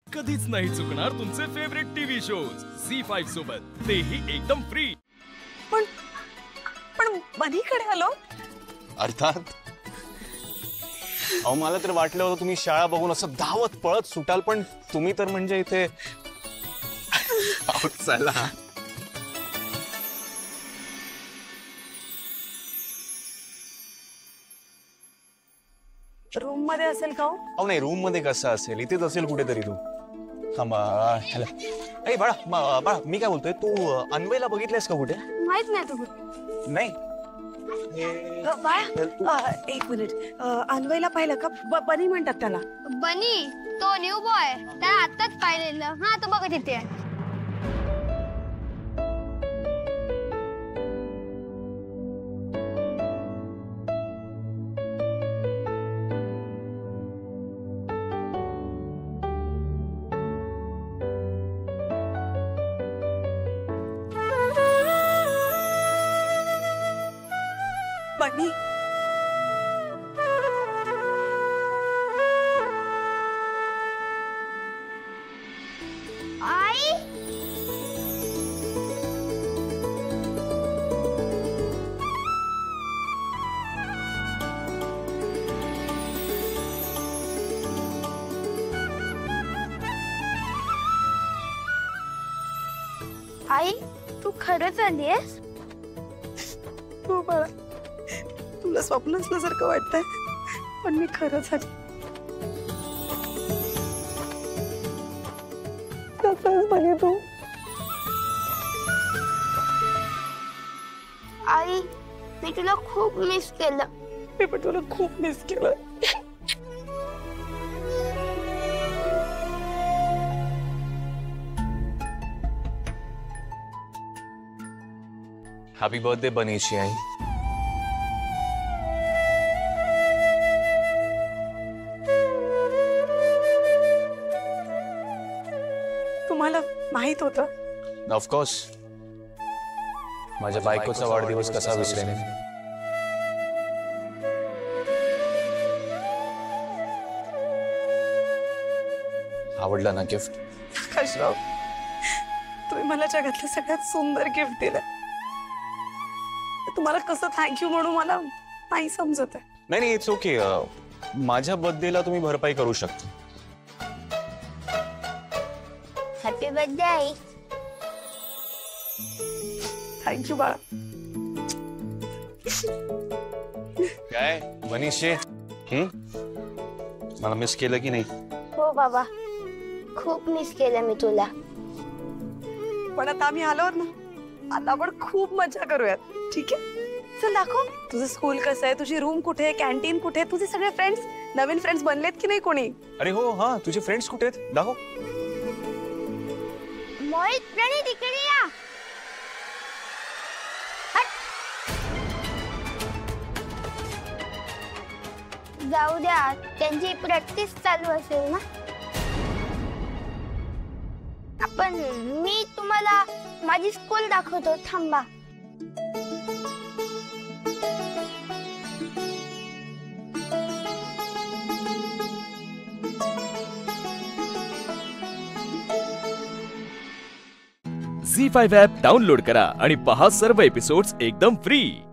कधीच नाही चुकणार तुमचे फेवरेट टीव्ही शोज झी5 सोबत, तेही एकदम फ्री। पण बनीकडे आलो अर्थात अहो मला तर वाटलं होतं तुम्ही शाळा बघून असं धावत पळत सुटाल, पण तुम्ही तर म्हणजे इथे चला रूम मध्ये असेल का? अहो नाही, रूम मध्ये कसं असेल, इथेच असेल कुठेतरी। तू थांबा, हॅलो ए बाळा, बाळा मी काय बोलतोय, तू अन्वयला बघितलंयस का कुठे? माहित नाही तू नाही बाळा, एक मिनिट, अन्वयला पाहिलं का? बनी म्हणतात त्याला। बनी तो न्यू बॉय, त्याला आत्ताच पाहिलेलं। हा तो बघा तिथे बनी। आई आई तू खरंच आलीयस? हो बाळा, तुला स्वप्न असल्यासारखं वाटतंय, पण मी खरंच आली। कसंच बनी तू? आई मी तुला खूप मिस केलं। मी पण तुला खूप मिस केलं। हॅपी बर्थडे बनीची आई। तुम्हाला माहित होतं? ऑफकोर्स, माझ्या बायकोचा वाढदिवस कसा विसरेन। आवडला ना गिफ्ट? आकाशराव, तुम्ही मला जगातलं सगळ्यात सुंदर गिफ्ट दिलं। तुम्हाला कसं थँक्यू म्हणू मला नाही समजत आहे। नाही, इट्स ओके, माझ्या बर्थडेला तुम्ही भरपाई करू शकता। हॅपी बर्थडे आई। थँक्यू बाळा। काय बनीशे, मला मिस केलं की नाही? हो बाबा, खूप मिस केलं मी तुला। पण आता आम्ही आलोवर ना, आता आपण खूप मजा करूयात, ठीक आहे? चल दाखव, तुझं स्कूल कसं आहे, तुझी रूम कुठे, कॅन्टीन कुठे, तुझे सगळे फ्रेंड्स, नवीन फ्रेंड्स बनलेत की नाही कोणी? अरे हो, हा तुझे फ्रेंड्स कुठे आहेत, दाखव। मोहित प्रणीत इकडे या। जाऊ द्या, त्यांची प्रॅक्टिस चालू असेल ना। आपण मी तुम्हाला माझी स्कूल दाखवतो, थांबा। झी5 ॲप डाउनलोड करा आणि पहा सर्व एपिसोड्स एकदम फ्री।